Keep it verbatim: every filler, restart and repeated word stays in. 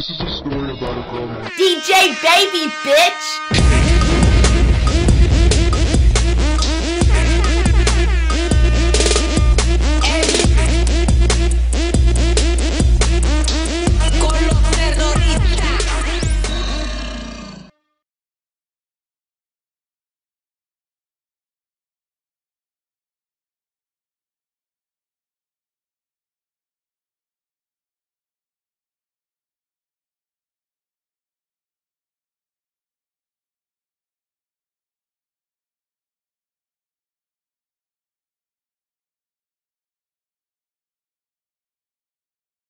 This is a story about a girl named D J Baby, bitch!